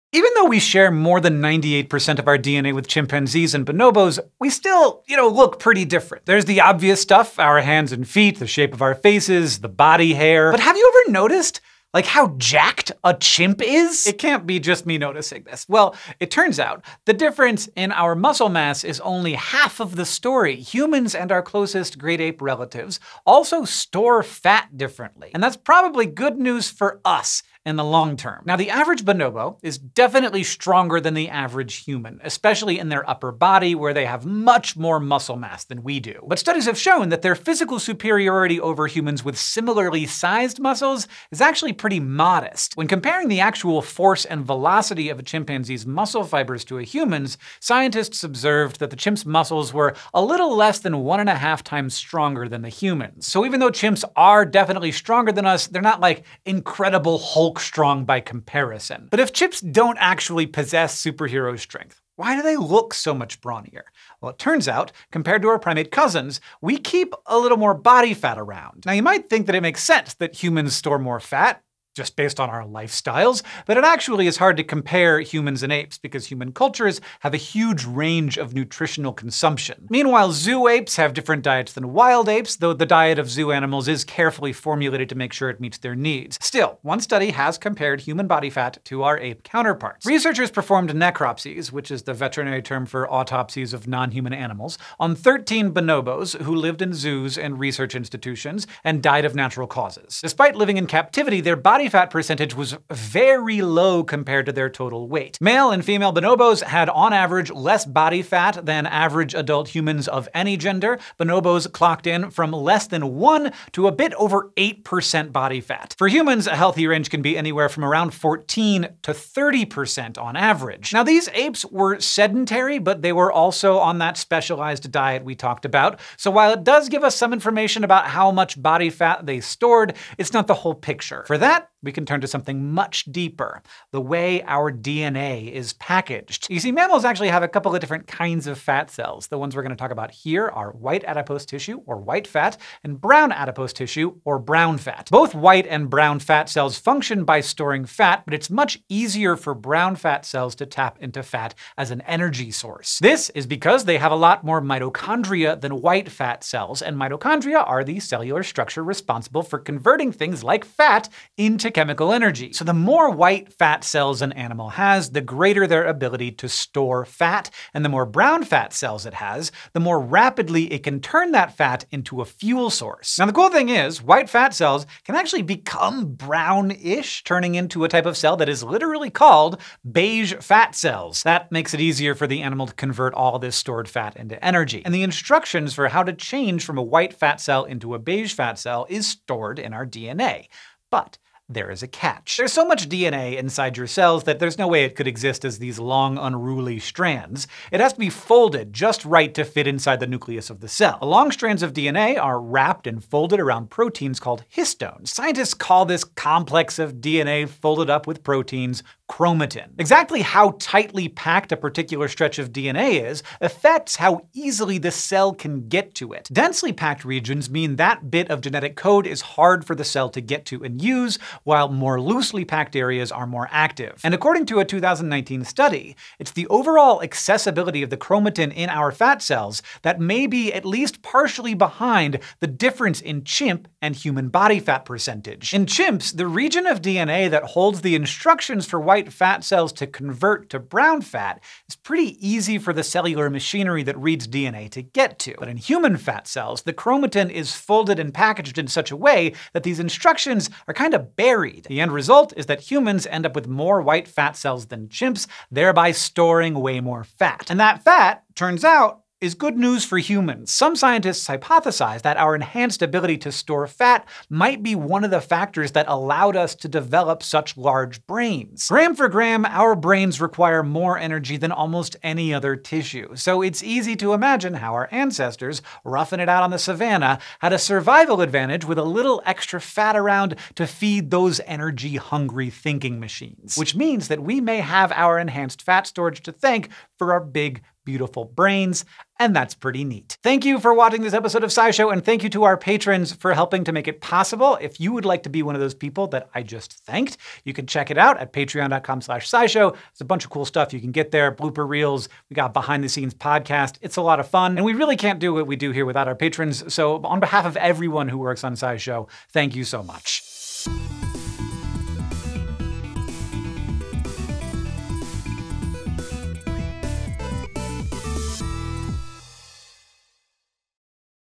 Even though we share more than 98% of our DNA with chimpanzees and bonobos, we still, look pretty different. There's the obvious stuff, our hands and feet, the shape of our faces, the body hair. But have you ever noticed how jacked a chimp is? It can't be just me noticing this. Well, it turns out the difference in our muscle mass is only half of the story. Humans and our closest great ape relatives also store fat differently. And that's probably good news for us in the long term. Now, the average bonobo is definitely stronger than the average human, especially in their upper body where they have much more muscle mass than we do. But studies have shown that their physical superiority over humans with similarly sized muscles is actually pretty modest. When comparing the actual force and velocity of a chimpanzee's muscle fibers to a human's, scientists observed that the chimp's muscles were a little less than 1.5 times stronger than the humans. So even though chimps are definitely stronger than us, they're not like incredible Hulk strong by comparison. But if chimps don't actually possess superhero strength, why do they look so much brawnier? Well, it turns out, compared to our primate cousins, we keep a little more body fat around. Now, you might think that it makes sense that humans store more fat, just based on our lifestyles, but it actually is hard to compare humans and apes because human cultures have a huge range of nutritional consumption. Meanwhile, zoo apes have different diets than wild apes, though the diet of zoo animals is carefully formulated to make sure it meets their needs. Still, one study has compared human body fat to our ape counterparts. Researchers performed necropsies, which is the veterinary term for autopsies of non-human animals, on 13 bonobos who lived in zoos and research institutions and died of natural causes. Despite living in captivity, their body fat percentage was very low compared to their total weight. Male and female bonobos had on average less body fat than average adult humans of any gender. Bonobos clocked in from less than 1 to a bit over 8% body fat. For humans, a healthy range can be anywhere from around 14 to 30% on average. Now, these apes were sedentary, but they were also on that specialized diet we talked about. So while it does give us some information about how much body fat they stored, it's not the whole picture. For that, we can turn to something much deeper, the way our DNA is packaged. You see, mammals actually have a couple of different kinds of fat cells. The ones we're going to talk about here are white adipose tissue, or white fat, and brown adipose tissue, or brown fat. Both white and brown fat cells function by storing fat, but it's much easier for brown fat cells to tap into fat as an energy source. This is because they have a lot more mitochondria than white fat cells, and mitochondria are the cellular structure responsible for converting things like fat into chemical energy. So the more white fat cells an animal has, the greater their ability to store fat, and the more brown fat cells it has, the more rapidly it can turn that fat into a fuel source. Now the cool thing is, white fat cells can actually become brownish, turning into a type of cell that is literally called beige fat cells. That makes it easier for the animal to convert all this stored fat into energy. And the instructions for how to change from a white fat cell into a beige fat cell is stored in our DNA. But there is a catch. There's so much DNA inside your cells that there's no way it could exist as these long, unruly strands. It has to be folded just right to fit inside the nucleus of the cell. The long strands of DNA are wrapped and folded around proteins called histones. Scientists call this complex of DNA folded up with proteins chromatin. Exactly how tightly packed a particular stretch of DNA is affects how easily the cell can get to it. Densely packed regions mean that bit of genetic code is hard for the cell to get to and use, while more loosely packed areas are more active. And according to a 2019 study, it's the overall accessibility of the chromatin in our fat cells that may be at least partially behind the difference in chimp and human body fat percentage. In chimps, the region of DNA that holds the instructions for white fat cells to convert to brown fat is pretty easy for the cellular machinery that reads DNA to get to. But in human fat cells, the chromatin is folded and packaged in such a way that these instructions are kind of buried. The end result is that humans end up with more white fat cells than chimps, thereby storing way more fat. And that fat, turns out, is good news for humans. Some scientists hypothesize that our enhanced ability to store fat might be one of the factors that allowed us to develop such large brains. Gram for gram, our brains require more energy than almost any other tissue, so it's easy to imagine how our ancestors, roughing it out on the savannah, had a survival advantage with a little extra fat around to feed those energy-hungry thinking machines. Which means that we may have our enhanced fat storage to thank for our big, beautiful brains, and that's pretty neat. Thank you for watching this episode of SciShow, and thank you to our patrons for helping to make it possible. If you would like to be one of those people that I just thanked, you can check it out at patreon.com/SciShow. There's a bunch of cool stuff you can get there, blooper reels, we got behind the scenes podcast. It's a lot of fun, and we really can't do what we do here without our patrons. So on behalf of everyone who works on SciShow, thank you so much.